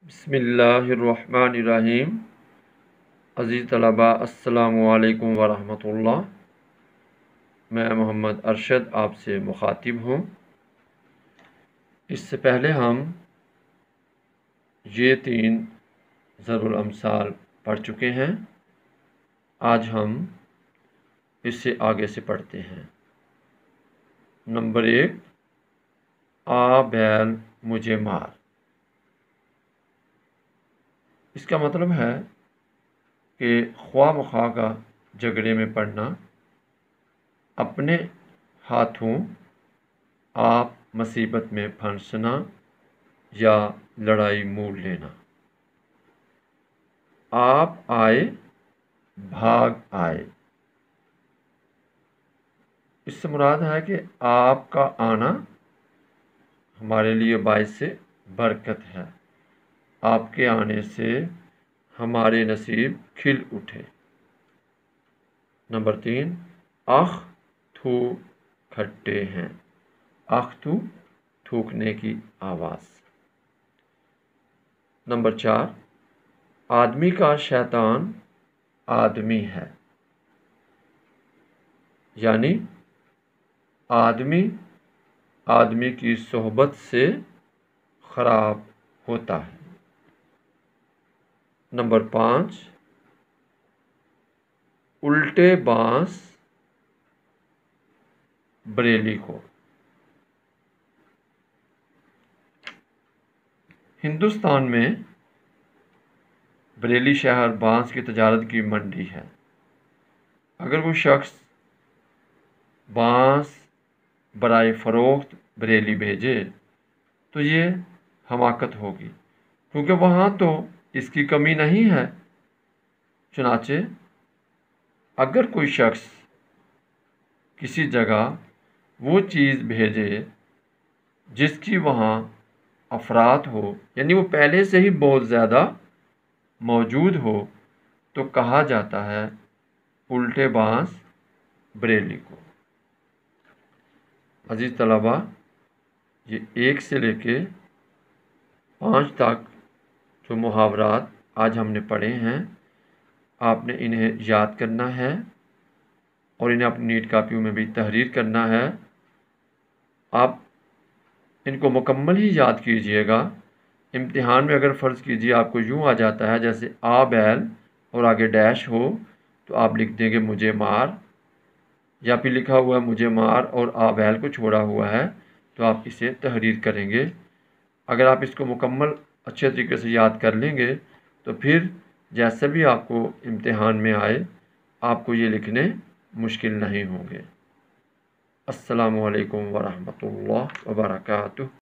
بسم اللہ الرحمن الرحیم۔ عزیز طلباء، السلام علیکم ورحمۃ اللہ۔ میں محمد ارشد آپ سے مخاطب ہوں۔ اس سے پہلے ہم یہ 3 ضرب الامثال پڑھ چکے ہیں۔ آج ہم اس سے آگے سے پڑھتے ہیں۔ نمبر 1، آ بیل مجھے مار۔ اس کا مطلب ہے کہ خواہ مخواہ کا جھگڑے میں پڑنا، اپنے ہاتھوں آپ مصیبت میں پھنسنا یا لڑائی مول لینا۔ آپ آئے بھاگ آئے، اس سے مراد ہے کہ آپ کا آنا ہمارے لیے باعث برکت ہے، آپ کے آنے سے ہمارے نصیب کھل اٹھے۔ نمبر 3، اخ تھو کھٹے ہیں۔ اخ تھو تھوکنے کی آواز۔ نمبر 4، آدمی کا شیطان آدمی ہے، یعنی آدمی کی صحبت سے خراب ہوتا ہے۔ نمبر 5، الٹے بانس بریلی کو۔ ہندوستان میں بریلی شہر بانس کی تجارت کی منڈی ہے۔ اگر وہ شخص بانس برائے فروخت بریلی بھیجے تو یہ حماقت ہوگی، کیونکہ وہاں تو اس کی کمی نہیں ہے۔ چنانچہ اگر کوئی شخص کسی جگہ وہ چیز بھیجے جس کی وہاں افراط ہو، یعنی وہ پہلے سے ہی بہت زیادہ موجود ہو، تو کہا جاتا ہے الٹے بانس بریلی کو۔ عزیز طلباء، یہ 1 سے لے کے 5 تک جو محاورات آج ہم نے پڑھے ہیں، آپ نے انہیں یاد کرنا ہے اور انہیں اپنی نیٹ کاپیوں میں بھی تحریر کرنا ہے۔ آپ ان کو مکمل ہی یاد کیجئے گا۔ امتحان میں اگر فرض کیجئے آپ کو یوں آ جاتا ہے جیسے آ بیل اور آگے ڈیش ہو، تو آپ لکھ دیں گے مجھے مار، یا پھر لکھا ہوا ہے مجھے مار اور آ بیل کو چھوڑا ہوا ہے، تو آپ اسے تحریر کریں گے۔ اگر آپ اس کو مکمل اچھے طریقے سے یاد کر لیں گے تو پھر جیسے بھی آپ کو امتحان میں آئے، آپ کو یہ لکھنے مشکل نہیں ہوں گے۔ السلام علیکم ورحمۃ اللہ وبرکاتہ۔